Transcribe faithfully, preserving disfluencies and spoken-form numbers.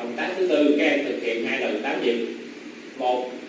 Động tác thứ tư, các em thực hiện hai lần tám nhịp. Một,